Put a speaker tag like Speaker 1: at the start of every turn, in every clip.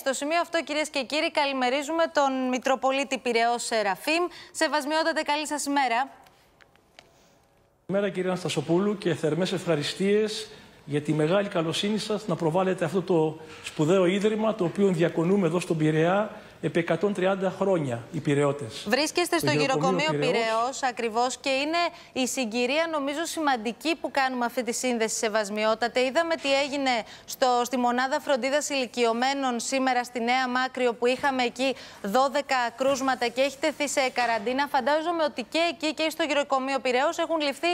Speaker 1: Στο σημείο αυτό, κυρίες και κύριοι, καλημερίζουμε τον Μητροπολίτη Πειραιώς Σεραφείμ. Σεβασμιότατε, καλή σας ημέρα.
Speaker 2: Καλημέρα, κύριε Αναστασοπούλου, και θερμές ευχαριστίες για τη μεγάλη καλοσύνη σας να προβάλλετε αυτό το σπουδαίο ίδρυμα, το οποίο διακονούμε εδώ στον Πειραιά επί 130 χρόνια οι Πειραιώτες.
Speaker 1: Βρίσκεστε στο γυροκομείο Πειραιώς ακριβώς και είναι η συγκυρία, νομίζω, σημαντική που κάνουμε αυτή τη σύνδεση, σεβασμιότατε. Είδαμε τι έγινε στη μονάδα φροντίδας ηλικιωμένων σήμερα στη Νέα Μάκρη, που είχαμε εκεί 12 κρούσματα και έχει τεθεί σε καραντίνα. Φαντάζομαι ότι και εκεί και στο γυροκομείο Πειραιώς έχουν ληφθεί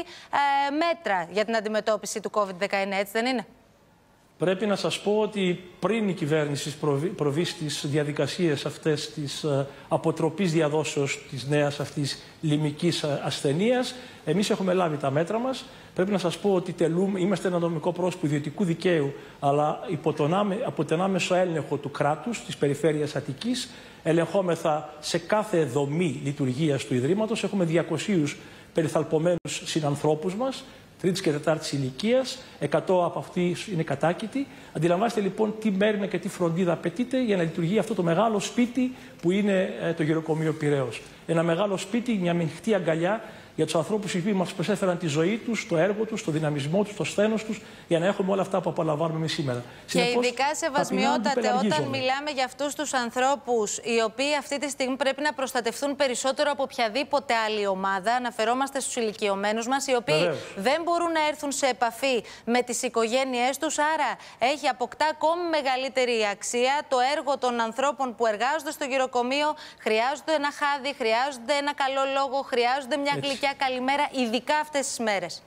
Speaker 1: μέτρα για την αντιμετώπιση του COVID-19, έτσι δεν είναι?
Speaker 2: Πρέπει να σας πω ότι πριν η κυβέρνηση προβεί στις διαδικασίες αυτές της αποτροπής διαδόσεως της νέας αυτής λιμικής ασθενείας, εμείς έχουμε λάβει τα μέτρα μας. Πρέπει να σας πω ότι είμαστε ένα νομικό πρόσωπο ιδιωτικού δικαίου, αλλά υπό τον άμεσο έλεγχο του κράτους της περιφέρειας Αττικής. Ελεγχόμεθα σε κάθε δομή λειτουργίας του Ιδρύματος. Έχουμε 200 περιθαλπωμένους συνανθρώπους μας, 3ης και 4ης ηλικίας, 100 από αυτοί είναι κατάκητοι. Αντιλαμβάστε λοιπόν τι μέρημνα και τι φροντίδα απαιτείται για να λειτουργεί αυτό το μεγάλο σπίτι που είναι το γυροκομείο Πειραιώς. Ένα μεγάλο σπίτι, μια μειχτή αγκαλιά για τους ανθρώπους οι οποίοι μας προσέφεραν τη ζωή τους, το έργο τους, το δυναμισμό τους, το σθένος τους, για να έχουμε όλα αυτά που απολαμβάνουμε εμείς σήμερα.
Speaker 1: Και ειδικά, σεβασμιότατε, όταν μιλάμε για αυτούς τους ανθρώπους οι οποίοι αυτή τη στιγμή πρέπει να προστατευτούν περισσότερο από οποιαδήποτε άλλη ομάδα, αναφερόμαστε στους ηλικιωμένους μας, οι οποίοι δεν μπορούν να έρθουν σε επαφή με τις οικογένειές τους, άρα αποκτά ακόμη μεγαλύτερη αξία το έργο των ανθρώπων που εργάζονται στο γυροκομείο. Χρειάζονται ένα χάδι, χρειάζονται ένα καλό λόγο, χρειάζονται μια γλυκιά καλημέρα, ειδικά αυτές τις μέρες.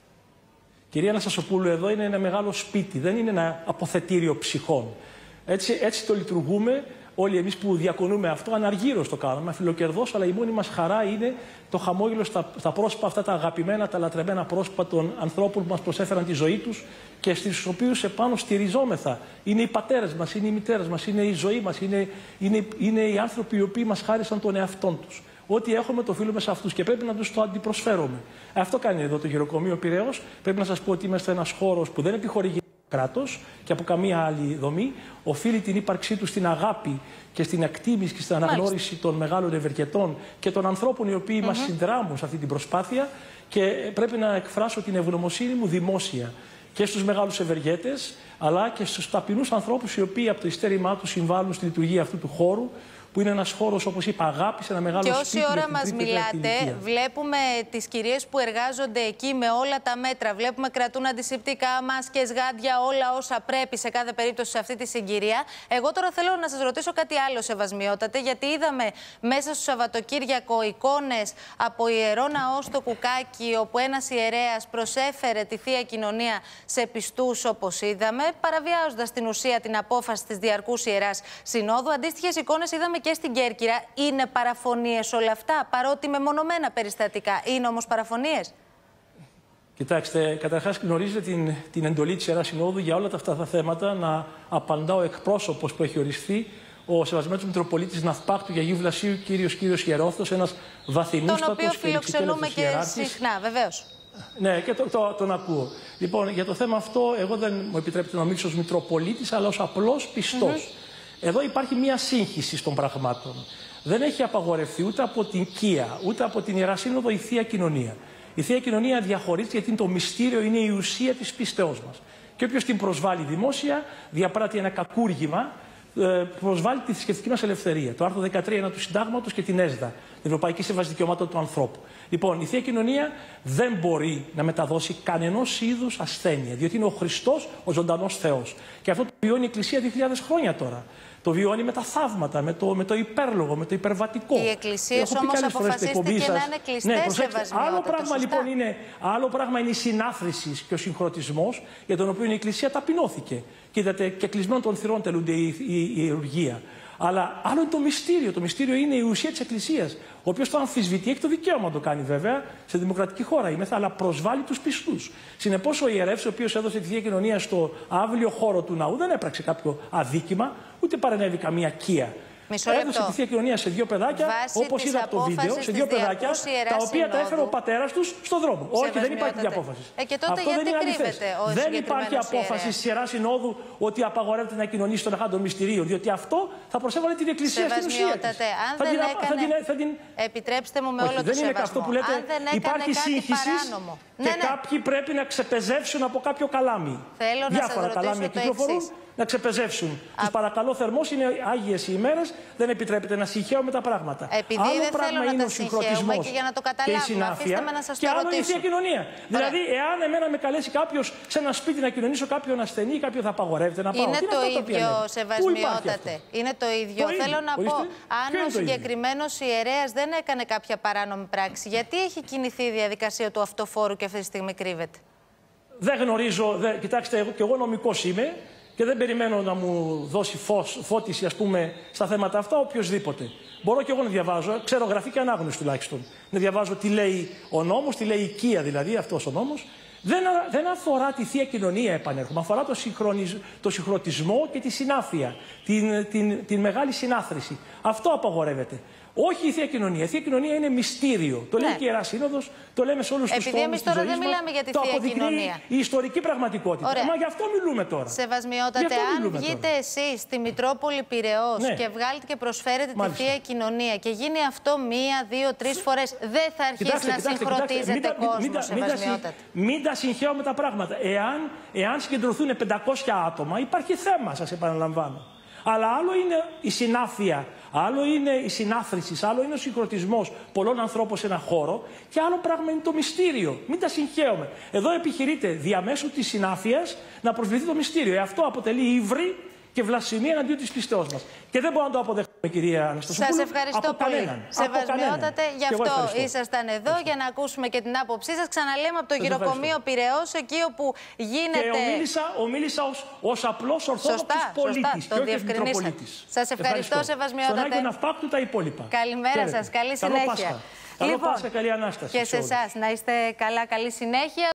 Speaker 2: Κυρία Αναστασοπούλου, εδώ είναι ένα μεγάλο σπίτι, δεν είναι ένα αποθετήριο ψυχών. Έτσι το λειτουργούμε όλοι εμείς που διακονούμε αυτό, αναργύρως το κάνουμε, αφιλοκερδώς, αλλά η μόνη μας χαρά είναι το χαμόγελο στα πρόσωπα αυτά, τα αγαπημένα, τα λατρεμένα πρόσωπα των ανθρώπων που μας προσέφεραν τη ζωή τους και στους οποίους επάνω στηριζόμεθα. Είναι οι πατέρες μας, είναι οι μητέρες μας, είναι η ζωή μας, είναι οι άνθρωποι οι οποίοι μας χάρισαν τον εαυτόν τους. Ό,τι έχουμε το οφείλουμε σε αυτούς και πρέπει να τους το αντιπροσφέρουμε. Αυτό κάνει εδώ το γυροκομείο Πειραιώς. Πρέπει να σας πω ότι είμαστε ένας χώρος που δεν επιχορηγεί κράτος και από καμία άλλη δομή. Οφείλει την ύπαρξή του στην αγάπη και στην εκτίμηση και στην αναγνώριση των μεγάλων ευεργετών και των ανθρώπων οι οποίοι μας συνδράμουν σε αυτή την προσπάθεια. Και πρέπει να εκφράσω την ευγνωμοσύνη μου δημόσια και στους μεγάλους ευεργέτες, αλλά και στους ταπεινούς ανθρώπους οι οποίοι από το ειστέρημά τους συμβάλλουν στη λειτουργία αυτού του χώρου, που είναι ένας χώρος, όπως είπα, αγάπης, ένα μεγάλο σπίτι.
Speaker 1: Και όση ώρα μας μιλάτε, βλέπουμε τις κυρίες που εργάζονται εκεί με όλα τα μέτρα. Βλέπουμε κρατούν αντισηπτικά, μάσκες, γάντια, όλα όσα πρέπει σε κάθε περίπτωση σε αυτή τη συγκυρία. Εγώ τώρα θέλω να σας ρωτήσω κάτι άλλο, σεβασμιότατε, γιατί είδαμε μέσα στο Σαββατοκύριακο εικόνες από Ιερό Ναό στο Κουκάκι, όπου ένας ιερέας προσέφερε τη Θεία Κοινωνία σε πιστούς, όπως είδαμε, παραβιάζοντας στην ουσία την απόφαση της Διαρκούς Ιεράς Συνόδου. Αντίστοιχες εικόνες είδαμε και στην Κέρκυρα. Είναι παραφωνίες όλα αυτά, παρότι μεμονωμένα περιστατικά? Είναι όμως παραφωνίες?
Speaker 2: Κοιτάξτε, καταρχάς γνωρίζετε την εντολή της Ιεράς Συνόδου για όλα αυτά τα θέματα να απαντά ο εκπρόσωπος που έχει οριστεί, ο Σεβασμένος Μητροπολίτης Ναυπάκτου και Αγίου Βλασίου, κύριος Ιερόθος, ένας βαθινούστατος
Speaker 1: τον οποίο φιλοξενούμε και συχνά, βεβαίως.
Speaker 2: Ναι, και τον ακούω. Λοιπόν, για το θέμα αυτό, εγώ δεν μου επιτρέπετε να μιλήσω ως Μητροπολίτης, αλλά ως απλός πιστός. Εδώ υπάρχει μία σύγχυση των πραγμάτων. Δεν έχει απαγορευτεί ούτε από την Κία, ούτε από την Ιερά Σύνοδο η Θεία Κοινωνία. Η Θεία Κοινωνία διαχωρίζεται γιατί το μυστήριο είναι η ουσία της πίστεώς μας. Και όποιος την προσβάλλει δημόσια, διαπράττει ένα κακούργημα, προσβάλλει τη θρησκευτική μας ελευθερία. Το άρθρο 13 του Συντάγματος και την ΕΣΔΑ, την Ευρωπαϊκή Σύμβαση Δικαιωμάτων του Ανθρώπου. Λοιπόν, η Θεία Κοινωνία δεν μπορεί να μεταδώσει κανενός είδους ασθένεια, διότι είναι ο Χριστός ο ζωντανός Θεός. Και αυτό το βιώνει η Εκκλησία 2000 χρόνια τώρα. Το βιώνει με τα θαύματα, με το υπέρλογο, με το υπερβατικό.
Speaker 1: Οι εκκλησίες όμως αποφασίστηκε να είναι κλειστές, σεβασμιότατε.
Speaker 2: Άλλο πράγμα είναι η συνάθρηση και ο συγχρονισμός, για τον οποίο η Εκκλησία ταπεινώθηκε. Και είδατε, και κλεισμένων των θυρών τελούνται η ιερουργία. Αλλά άλλο είναι το μυστήριο. Το μυστήριο είναι η ουσία της Εκκλησίας. Ο οποίος το αμφισβητεί, έχει το δικαίωμα να το κάνει βέβαια, σε δημοκρατική χώρα είμαστε, αλλά προσβάλλει τους πιστούς. Συνεπώς, ο ιερεύς, ο οποίος έδωσε τη Θεία Κοινωνία στο αύλιο χώρο του ναού, δεν έπραξε κάποιο αδίκημα, ούτε παρενέβη καμία κία. Έδωσε τη Θεία Κοινωνία σε δύο παιδάκια, όπως είδα από το βίντεο, σε δύο παιδάκια, τα οποία τα έφερε ο πατέρας τους στον δρόμο. Όχι, δεν υπάρχει τέτοια απόφαση.
Speaker 1: Και τότε αυτό γιατί κρύβεται ο
Speaker 2: δεν υπάρχει απόφαση στη Ιερά Συνόδου ότι απαγορεύεται να κοινωνήσει τον Άρχον των Μυστηρίων, διότι αυτό θα προσέβαλε την Εκκλησία στην ουσία της.
Speaker 1: Επιτρέψτε μου με όλο το σεβασμό.
Speaker 2: Αυτό που λέτε, υπάρχει σύγχυση και κάποιοι πρέπει να ξεπεζεύσουν από κάποιο καλάμι. Διάφορα καλάμια κυκλοφορούν. Να ξεπεζεύσουν. Τους παρακαλώ θερμώς, είναι άγιες οι ημέρες, δεν επιτρέπεται να συγχαίουμε τα πράγματα.
Speaker 1: Επειδή άλλο δεν πράγμα είναι ο συγχρονισμός και για να το καταλάβουμε, αφήστε με να σας το ρωτήσω.
Speaker 2: Και άλλο είναι η Θεία Κοινωνία. Δηλαδή, εάν εμένα με καλέσει κάποιος σε ένα σπίτι να κοινωνήσω κάποιον ασθενή, κάποιον θα απαγορεύεται να πάω.
Speaker 1: Είναι το ίδιο, σεβασμιότατε. Είναι το ίδιο. Θέλω να πω, αν ο συγκεκριμένος ιερέας δεν έκανε κάποια παράνομη πράξη, γιατί έχει κινηθεί η διαδικασία του αυτοφόρου και αυτή τη στιγμή κρύβεται?
Speaker 2: Δεν γνωρίζω. Κοιτάξτε, και εγώ νομικός είμαι. Και δεν περιμένω να μου δώσει φώτιση, ας πούμε, στα θέματα αυτά οποιοσδήποτε. Μπορώ και εγώ να διαβάζω, ξέρω γραφή και ανάγνωση τουλάχιστον. Να διαβάζω τι λέει ο νόμος, τι λέει η οικία δηλαδή, αυτός ο νόμος. Δεν αφορά τη Θεία Κοινωνία, επανέρχομαι. Αφορά το συγχρονισμό και τη συνάφεια, την μεγάλη συνάθρηση. Αυτό απαγορεύεται. Όχι η Θεία Κοινωνία. Η Θεία Κοινωνία είναι μυστήριο. Το λέει και η Ιερά Σύνοδος, το λέμε σε όλους τους τομείς της ζωής μας.
Speaker 1: Επειδή εμείς τώρα δεν μιλάμε για τη Θεία Κοινωνία.
Speaker 2: Η ιστορική πραγματικότητα. Μα γι' αυτό μιλούμε τώρα.
Speaker 1: Σεβασμιότατε, αν βγείτε εσείς στη Μητρόπολη Πειραιώς και βγάλετε και προσφέρετε τη Θεία Κοινωνία και γίνει αυτό 1, 2, 3 φορές, δεν θα αρχίσει να συγχρονίζεται κόσμο, σεβασμιότατε?
Speaker 2: Μην τα συγχαίουμε τα πράγματα. Εάν συγκεντρωθούν 500 άτομα, υπάρχει θέμα, σας επαναλαμβάνω. Αλλά άλλο είναι η συνάφεια, άλλο είναι η συνάθρηση, άλλο είναι ο συγχρονισμός πολλών ανθρώπων σε ένα χώρο και άλλο πράγμα είναι το μυστήριο. Μην τα συγχαίουμε. Εδώ επιχειρείται διαμέσου της συνάφειας να προσβληθεί το μυστήριο. Αυτό αποτελεί ύβρι και βλασφημία εναντίον της πιστεώς μας. Και δεν μπορούμε να το αποδεχτούμε, κυρία Αναστασοπούλου.
Speaker 1: Σας ευχαριστώ πολύ. Σεβασμιότατε, γι' αυτό ήσασταν εδώ, για να ακούσουμε και την άποψή σας. Ξαναλέμε από το γυροκομείο Πειραιώς, εκεί όπου γίνεται.
Speaker 2: Και ομίλησα ως απλός ορθόδοξος πολίτης και όχι μητροπολίτης.
Speaker 1: Σας ευχαριστώ, Σεβασμιότατε.
Speaker 2: Στον Άγιο Ναυπάκτου τα υπόλοιπα.
Speaker 1: Καλημέρα σας, καλή συνέχεια.
Speaker 2: Καλό Πάσχα, καλή Ανάσταση.
Speaker 1: Και σε εσάς, να είστε καλά, καλή συνέχεια.